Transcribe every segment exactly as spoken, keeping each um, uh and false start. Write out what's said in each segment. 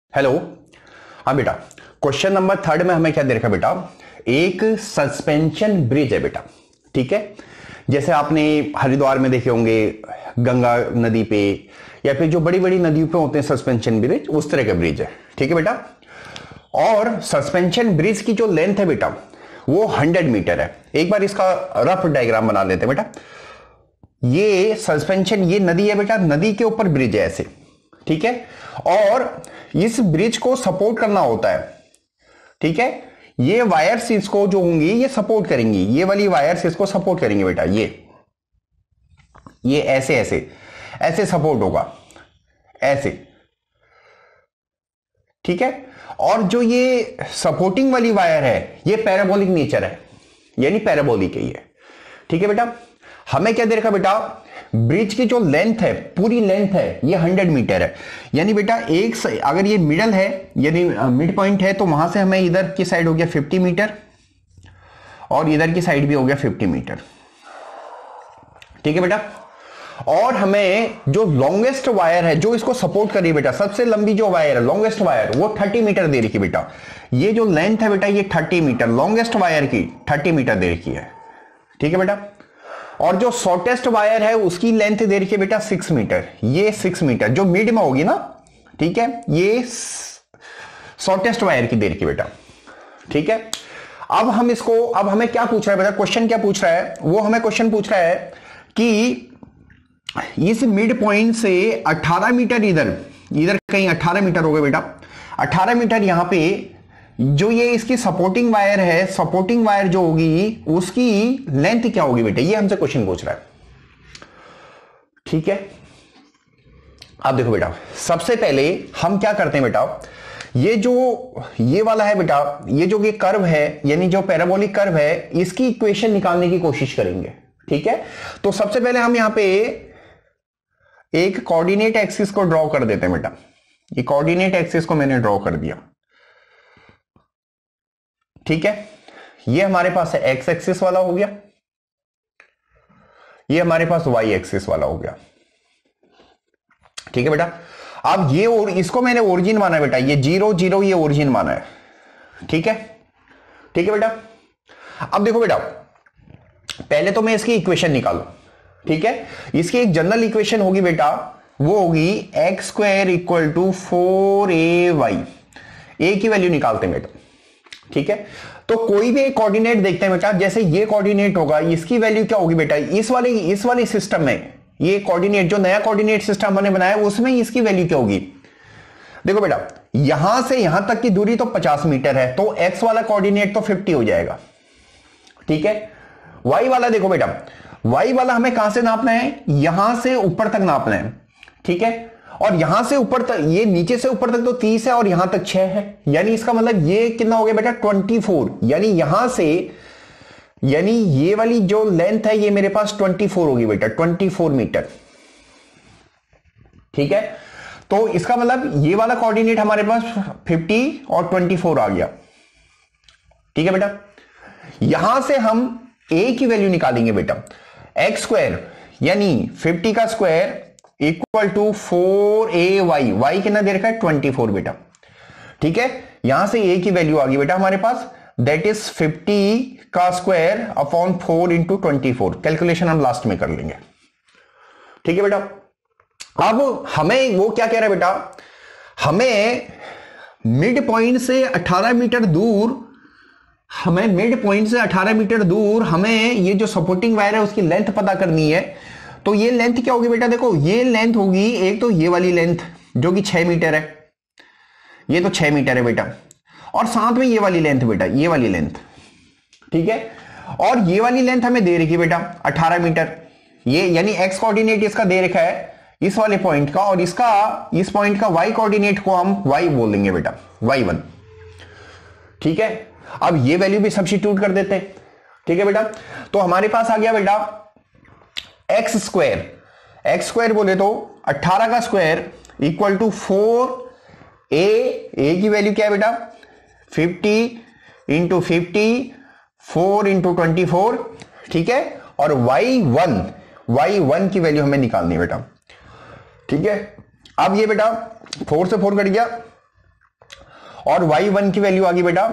Hello. हाँ बेटा, question number third में हमें क्या दे रखा बेटा, एक सस्पेंशन ब्रिज है बेटा। ठीक है, जैसे आपने हरिद्वार में देखे होंगे गंगा नदी पे, या फिर जो बड़ी बड़ी नदियों पे होते हैं सस्पेंशन ब्रिज, उस तरह का ब्रिज है। ठीक है बेटा, और सस्पेंशन ब्रिज की जो लेंथ है बेटा वो हंड्रेड मीटर है। एक बार इसका रफ डायग्राम बना लेते हैं बेटा। ये सस्पेंशन, ये नदी है बेटा, नदी के ऊपर ब्रिज है ऐसे। ठीक है, और इस ब्रिज को सपोर्ट करना होता है। ठीक है, ये वायर्स इसको जो होंगी ये सपोर्ट करेंगी, ये वाली वायर्स इसको सपोर्ट करेंगे बेटा। ये ये ऐसे ऐसे ऐसे सपोर्ट होगा, ऐसे। ठीक है, और जो ये सपोर्टिंग वाली वायर है ये पैराबोलिक नेचर है, यानी पैराबोलिक है ये। ठीक है बेटा, हमें क्या दे रखा बेटा, ब्रिज की जो लेंथ है, पूरी लेंथ है ये हंड्रेड मीटर है। यानी बेटा एक अगर ये मिडल है, यानी मिड पॉइंट है, तो वहां से हमें इधर की साइड हो गया फिफ्टी मीटर और इधर की साइड भी हो गया फिफ्टी मीटर। ठीक है बेटा, और हमें जो लॉन्गेस्ट वायर है जो इसको सपोर्ट कर रही है बेटा, सबसे लंबी जो वायर है, लॉन्गेस्ट वायर, वो थर्टी मीटर दे रखी है बेटा। ये जो लेंथ है बेटा ये थर्टी मीटर, लॉन्गेस्ट वायर की थर्टी मीटर दे रखी है। ठीक है बेटा, और जो शॉर्टेस्ट वायर है उसकी लेंथ दे रखी है बेटा सिक्स मीटर, ये सिक्स मीटर जो मिड में होगी ना। ठीक है, ये शॉर्टेस्ट वायर की दे रखी है बेटा। ठीक है, अब हम इसको, अब हमें क्या पूछ रहा है बेटा, क्वेश्चन क्या पूछ रहा है, वो हमें क्वेश्चन पूछ रहा है कि इस मिड पॉइंट से अठारह मीटर इधर, इधर कहीं अठारह मीटर हो गए बेटा, अठारह मीटर यहां पे जो ये इसकी सपोर्टिंग वायर है, सपोर्टिंग वायर जो होगी उसकी लेंथ क्या होगी बेटा, ये हमसे क्वेश्चन पूछ रहा है। ठीक है, अब देखो बेटा, सबसे पहले हम क्या करते हैं बेटा, ये जो ये वाला है बेटा, ये जो ये कर्व है, यानी जो पैराबोलिक कर्व है, इसकी इक्वेशन निकालने की कोशिश करेंगे। ठीक है, तो सबसे पहले हम यहां पे एक कोऑर्डिनेट एक्सिस को ड्रॉ कर देते हैं बेटा। ये कोऑर्डिनेट एक्सिस को मैंने ड्रॉ कर दिया। ठीक है, ये हमारे पास है एक्स एक्सिस वाला हो गया, ये हमारे पास वाई एक्सिस वाला हो गया। ठीक है बेटा, अब ये और इसको मैंने ओरिजिन माना है बेटा, ये जीरो जीरो ये ओरिजिन माना है। ठीक है, ठीक है बेटा, अब देखो बेटा, पहले तो मैं इसकी इक्वेशन निकालू। ठीक है, इसकी एक जनरल इक्वेशन होगी बेटा, वो होगी x square equal to four a y. A की वैल्यू निकालते हैं बेटा। ठीक है, तो कोई भी एक कोऑर्डिनेट देखते हैं बेटा, जैसे ये कोऑर्डिनेट होगा, इसकी वैल्यू क्या होगी बेटा, इस वाले इस वाले सिस्टम में, ये कोऑर्डिनेट जो नया कोऑर्डिनेट सिस्टम हमने बनाया उसमें इसकी वैल्यू क्या होगी। देखो बेटा, यहां से यहां तक की दूरी तो पचास मीटर है, तो एक्स वाला कोऑर्डिनेट तो फिफ्टी हो जाएगा। ठीक है, वाई वाला देखो बेटा, वाई वाला हमें कहां से नापना है, यहां से ऊपर तक नापना है। ठीक है, और यहां से ऊपर तक, ये नीचे से ऊपर तक तो तीस है और यहां तक छह है, यानी इसका मतलब ये कितना हो गया बेटा ट्वेंटी फोर, यानी यहां से, यानी ये वाली जो लेंथ है ये मेरे पास ट्वेंटी फोर होगी बेटा, ट्वेंटी फोर मीटर। ठीक है, तो इसका मतलब ये वाला कोऑर्डिनेट हमारे पास फिफ्टी और ट्वेंटी फोर आ गया। ठीक है बेटा, यहां से हम ए की वैल्यू निकालेंगे बेटा, एक्स स्क्वायर यानी फिफ्टी का square equal to four a y, y कितना दे रखा है ट्वेंटी फोर बेटा। ठीक है, यहां से ए की वैल्यू आ गई बेटा हमारे पास, दैट इज फिफ्टी का square upon four into twenty four. Calculation हम लास्ट में कर लेंगे। ठीक है बेटा, अब हमें वो क्या कह रहा है बेटा, हमें मिड पॉइंट से अठारह मीटर दूर, हमें मिड पॉइंट से अठारह मीटर दूर हमें ये जो सपोर्टिंग वायर है उसकी लेंथ पता करनी है। तो ये लेंथ क्या होगी बेटा, देखो ये लेंथ होगी, एक तो ये वाली लेंथ जो कि छह मीटर है, ये तो छह मीटर है बेटा, और साथ में ये वाली लेंथ बेटा, ये वाली लेंथ। ठीक है, और ये वाली लेंथ हमें दे रखी बेटा अठारह मीटर, ये यानी एक्स कोऑर्डिनेट इसका दे रखा है इस वाले पॉइंट का, और इसका, इस पॉइंट का वाई कोऑर्डिनेट को हम वाई बोल देंगे बेटा, वाई वन। ठीक है, अब ये वैल्यू भी सब्स्टिट्यूट कर देते हैं। ठीक है बेटा, तो हमारे पास आ गया बेटा एक्स स्क्वायर, एक्स स्क्वायर बोले तो अठारह का square equal to four a, a की वैल्यू क्या है बेटा fifty into fifty, four into twenty four. ठीक है, और वाई वन, वाई वन की वैल्यू हमें निकालनी है बेटा। ठीक है, अब ये बेटा फोर से फोर कट गया, और वाई वन की वैल्यू आ गई बेटा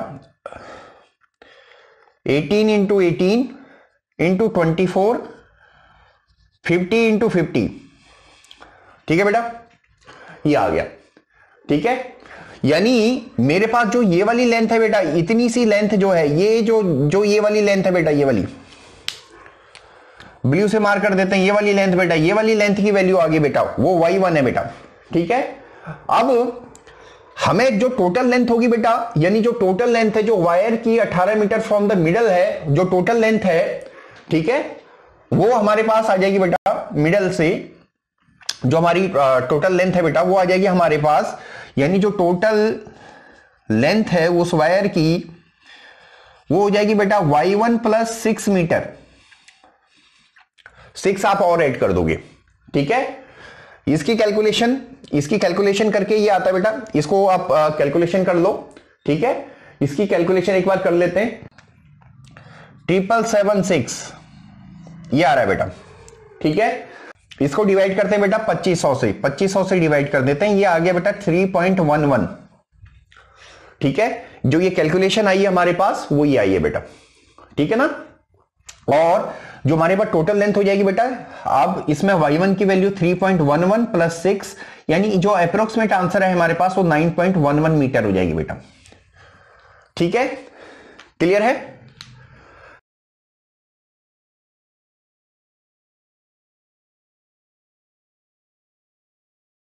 eighteen into eighteen into twenty four fifty into fifty. ठीक है बेटा, ये आ गया। ठीक है, यानी मेरे पास जो ये वाली लेंथ है बेटा, इतनी सी लेंथ जो है, ये जो जो ये वाली लेंथ है बेटा, ये वाली ब्लू से मार्क कर देते हैं, ये वाली लेंथ बेटा, ये वाली लेंथ की वैल्यू आ गई बेटा, वो वाई वन है बेटा। ठीक है, अब हमें जो टोटल लेंथ होगी बेटा, यानी जो टोटल लेंथ है जो वायर की अठारह मीटर फ्रॉम द मिडल है, जो टोटल लेंथ है, ठीक है, वो हमारे पास आ जाएगी बेटा मिडल से, जो हमारी टोटल लेंथ है बेटा वो आ जाएगी हमारे पास, यानी जो टोटल लेंथ है उस वायर की वो हो जाएगी बेटा y one plus six metre. Six आप और ऐड कर दोगे। ठीक है, इसकी कैलकुलेशन इसकी कैलकुलेशन करके ये आता है बेटा, इसको आप कैलकुलेशन कर लो। ठीक है, इसकी कैलकुलेशन एक बार कर लेते हैं, ट्रिपल सेवन सिक्स ये आ रहा है बेटा। ठीक है, इसको डिवाइड करते हैं बेटा पच्चीस सौ से, पच्चीस सौ से डिवाइड कर देते हैं, ये आ गया बेटा थ्री पॉइंट वन वन। ठीक है, जो ये कैलकुलेशन आई है हमारे पास वो ये आई है बेटा। ठीक है ना, और जो हमारे पास टोटल लेंथ हो जाएगी बेटा, अब इसमें वाई वन की value three point one one plus six, यानी जो अप्रोक्सीमेट आंसर है हमारे पास वो nine point one one metre हो जाएगी बेटा। ठीक है, क्लियर है।